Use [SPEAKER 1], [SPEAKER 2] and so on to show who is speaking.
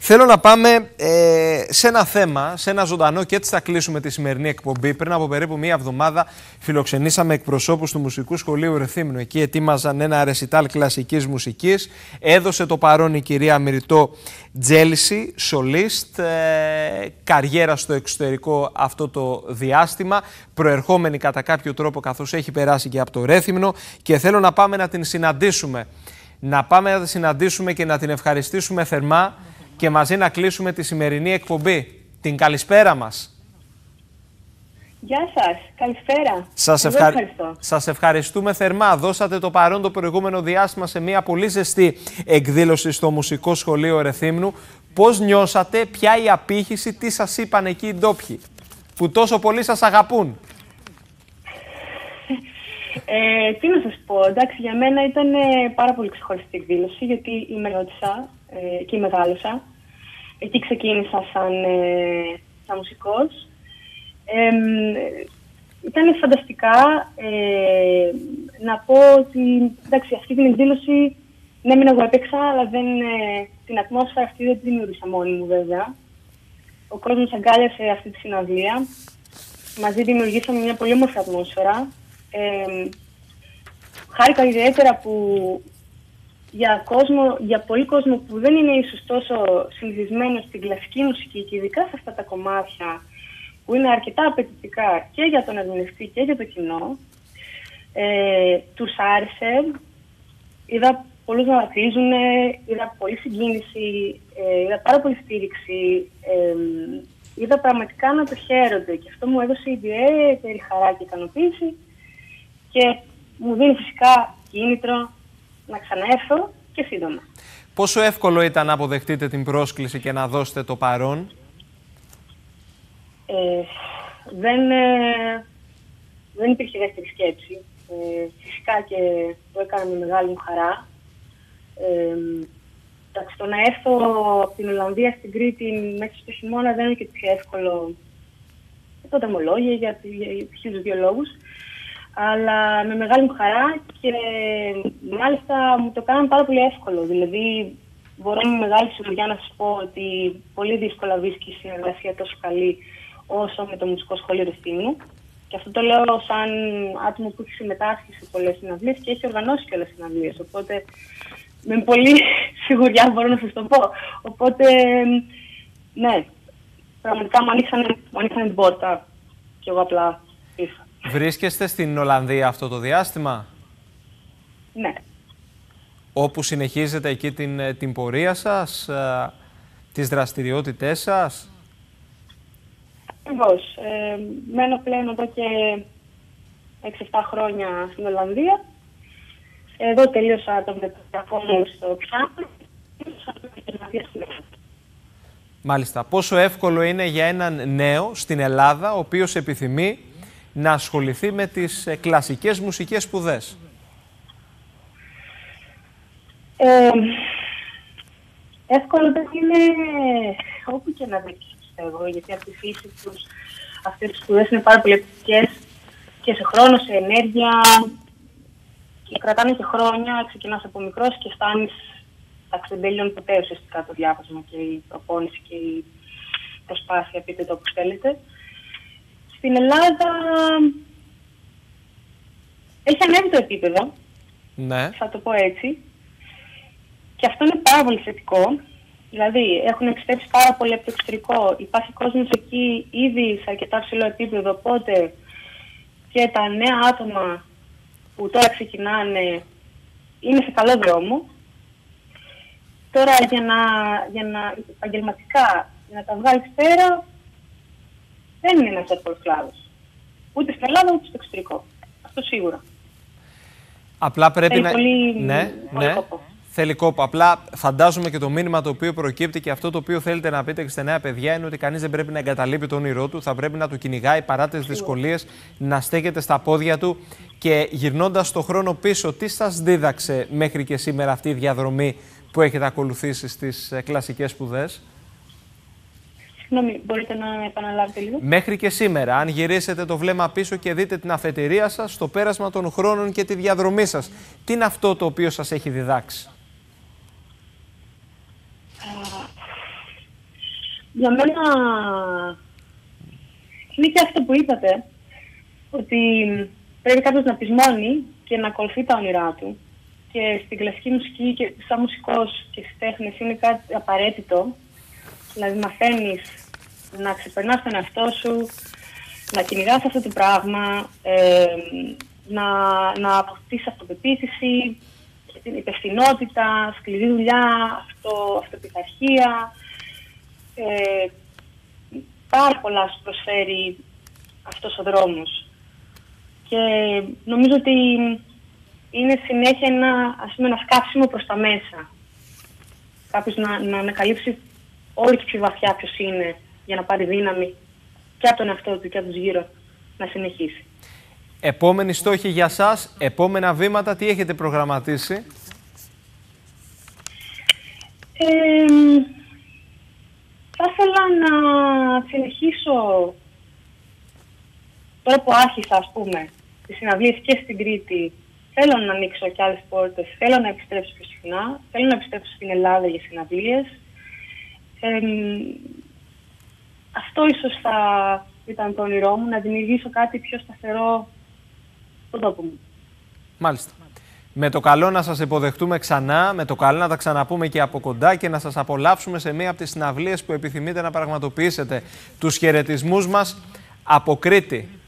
[SPEAKER 1] Θέλω να πάμε σε ένα θέμα, σε ένα ζωντανό, και έτσι θα κλείσουμε τη σημερινή εκπομπή. Πριν από περίπου μία εβδομάδα φιλοξενήσαμε εκπροσώπους του Μουσικού Σχολείου Ρεθύμνου. Εκεί ετοίμαζαν ένα ρεσιτάλ κλασικής μουσικής. Έδωσε το παρόν η κυρία Μυριτώ Τζέλση, σολίστ, καριέρα στο εξωτερικό αυτό το διάστημα, προερχόμενη κατά κάποιο τρόπο καθώς έχει περάσει και από το Ρέθυμνο, και θέλω να πάμε να την συναντήσουμε. Να πάμε να την συναντήσουμε και να την ευχαριστήσουμε θερμά και μαζί να κλείσουμε τη σημερινή εκπομπή. Την καλησπέρα μας.
[SPEAKER 2] Γεια σας. Καλησπέρα.
[SPEAKER 1] Σας ευχαριστούμε θερμά. Δώσατε το παρόν το προηγούμενο διάστημα σε μια πολύ ζεστή εκδήλωση στο Μουσικό Σχολείο Ρεθύμνου. Πώς νιώσατε, ποια η απήχηση, τι σας είπαν εκεί οι ντόπιοι που τόσο πολύ σας αγαπούν?
[SPEAKER 2] Τι να σας πω, εντάξει, για μένα ήταν πάρα πολύ ξεχωριστή εκδήλωση, γιατί είμαι ρώτησα, εκεί μεγάλωσα. Εκεί ξεκίνησα σαν μουσικός. Ήταν φανταστικά. Να πω ότι, εντάξει, αυτή την εκδήλωση, ναι, μεν εγώ έπαιξα, αλλά την ατμόσφαιρα αυτή δεν την δημιούργησα μόνη μου, βέβαια. Ο κόσμος αγκάλιασε αυτή τη συναυλία. Μαζί δημιουργήσαμε μια πολύ όμορφη ατμόσφαιρα. Χάρηκα ιδιαίτερα που για πολύ κόσμο που δεν είναι ίσως τόσο συνηθισμένο στην κλασική μουσική και ειδικά σε αυτά τα κομμάτια που είναι αρκετά απαιτητικά και για τον ερμηνευτή και για το κοινό, τους άρεσε. Είδα πολλούς να δακρύζουν, είδα πολλή συγκίνηση, είδα πάρα πολύ στήριξη, είδα πραγματικά να το χαίρονται, και αυτό μου έδωσε ιδιαίτερη χαρά και ικανοποίηση και μου δίνει φυσικά κίνητρο να ξαναέρθω και σύντομα.
[SPEAKER 1] Πόσο εύκολο ήταν να αποδεχτείτε την πρόσκληση και να δώσετε το παρόν?
[SPEAKER 2] Δεν υπήρχε δεύτερη σκέψη. Φυσικά και το έκανα με μεγάλη μου χαρά. Το να έρθω από την Ολλανδία στην Κρήτη μέσα στο χειμώνα δεν είναι και το πιο εύκολο. Το δρομολόγιο για χίλιους δύο λόγους. Αλλά με μεγάλη μου χαρά, και μάλιστα μου το κάνανε πάρα πολύ εύκολο. Δηλαδή, μπορώ με μεγάλη σιγουριά να σας πω ότι πολύ δύσκολα βρίσκει η συνεργασία τόσο καλή όσο με το Μουσικό Σχολείο Ρεθύμνου. Και αυτό το λέω σαν άτομο που έχει συμμετάσχει σε πολλές συναυλίες και έχει οργανώσει και όλες τις συναυλίες. Οπότε, με πολύ σιγουριά μπορώ να σας το πω. Οπότε, ναι, πραγματικά μου ανοίξανε την πόρτα και εγώ απλά ήρθα.
[SPEAKER 1] Βρίσκεστε στην Ολλανδία αυτό το διάστημα?
[SPEAKER 2] Ναι.
[SPEAKER 1] Όπου συνεχίζετε εκεί την πορεία σας, τις δραστηριότητές σας?
[SPEAKER 2] Ακριβώς. Μένω πλέον εδώ και 6-7 χρόνια στην Ολλανδία. Εδώ τελείωσα το μεταπτυχιακό μου στο πιάνο.
[SPEAKER 1] Μάλιστα. Πόσο εύκολο είναι για έναν νέο στην Ελλάδα, ο οποίος επιθυμεί να ασχοληθεί με τις κλασικές μουσικές σπουδές?
[SPEAKER 2] Εύκολο δεν είναι όπου και να βρεις, πιστεύω, γιατί από τη φύση τους αυτές τις σπουδές είναι πάρα πολύ επιτυχίες και σε χρόνο, σε ενέργεια, και κρατάνε και χρόνια. Ξεκινάς από μικρός και φτάνεις, δεν τελειώνει ποτέ ουσιαστικά το διάβασμα και η προπόνηση και η προσπάθεια, πείτε το όπως θέλετε. Στην Ελλάδα έχει ανέβει το επίπεδο,
[SPEAKER 1] ναι,
[SPEAKER 2] θα το πω έτσι, και αυτό είναι πάρα πολύ θετικό. Δηλαδή, έχουν εξτρέψει πάρα πολύ από το εξωτερικό, υπάρχει κόσμος εκεί ήδη σε αρκετά ψηλό επίπεδο, οπότε και τα νέα άτομα που τώρα ξεκινάνε είναι σε καλό δρόμο. Τώρα για να επαγγελματικά να τα βγάλεις πέρα, δεν είναι ένας εύκολος κλάδος. Ούτε στην Ελλάδα ούτε στο εξωτερικό. Αυτό σίγουρα.
[SPEAKER 1] Απλά πρέπει
[SPEAKER 2] θέλει πολύ,
[SPEAKER 1] ναι.
[SPEAKER 2] κόπο.
[SPEAKER 1] Θέλει κόπο. Απλά φαντάζομαι και το μήνυμα το οποίο προκύπτει και αυτό το οποίο θέλετε να πείτε και στα νέα παιδιά είναι ότι κανείς δεν πρέπει να εγκαταλείπει το όνειρό του. Θα πρέπει να το κυνηγάει παρά τις δυσκολίες, να στέκεται στα πόδια του. Και γυρνώντας το χρόνο πίσω, τι σας δίδαξε μέχρι και σήμερα αυτή η διαδρομή που έχετε ακολουθήσει στις κλασικές σπουδές?
[SPEAKER 2] Συγγνώμη, μπορείτε να επαναλάβετε λίγο?
[SPEAKER 1] Μέχρι και σήμερα, αν γυρίσετε το βλέμμα πίσω και δείτε την αφετηρία σας, στο πέρασμα των χρόνων και τη διαδρομή σας, τι είναι αυτό το οποίο σας έχει διδάξει?
[SPEAKER 2] Για μένα είναι και αυτό που είπατε, ότι πρέπει κάποιος να πεισμώνει και να ακολουθεί τα όνειρά του. Και στην κλασική μουσική και σαν μουσικός και στις τέχνες είναι κάτι απαραίτητο. Δηλαδή μαθαίνεις να ξεπερνάς τον εαυτό σου, να κυνηγάς αυτό το πράγμα, να αποκτήσεις αυτοπεποίθηση, την υπευθυνότητα, σκληρή δουλειά, αυτοπιθαρχία. Πάρα πολλά σου προσφέρει αυτός ο δρόμος. Και νομίζω ότι είναι συνέχεια ένα σκάψιμο προς τα μέσα. Κάποιος να ανακαλύψει όλο και πιο βαθιά ποιος είναι, για να πάρει δύναμη και από τον εαυτό του και από τους γύρω να συνεχίσει.
[SPEAKER 1] Επόμενη στόχη για σας, επόμενα βήματα, τι έχετε προγραμματίσει?
[SPEAKER 2] Θα ήθελα να συνεχίσω, τώρα που άρχισα, ας πούμε, τις συναυλίες και στην Κρήτη. Θέλω να ανοίξω και άλλες πόρτες, θέλω να επιστρέψω πιο συχνά, θέλω να επιστρέψω στην Ελλάδα για συναυλίες. Αυτό ίσως θα ήταν το όνειρό μου, να δημιουργήσω κάτι πιο σταθερό στον τόπο μου.
[SPEAKER 1] Μάλιστα. Με το καλό να σας υποδεχτούμε ξανά, με το καλό να τα ξαναπούμε και από κοντά και να σας απολαύσουμε σε μία από τις συναυλίες που επιθυμείτε να πραγματοποιήσετε. Τους χαιρετισμούς μας από Κρήτη.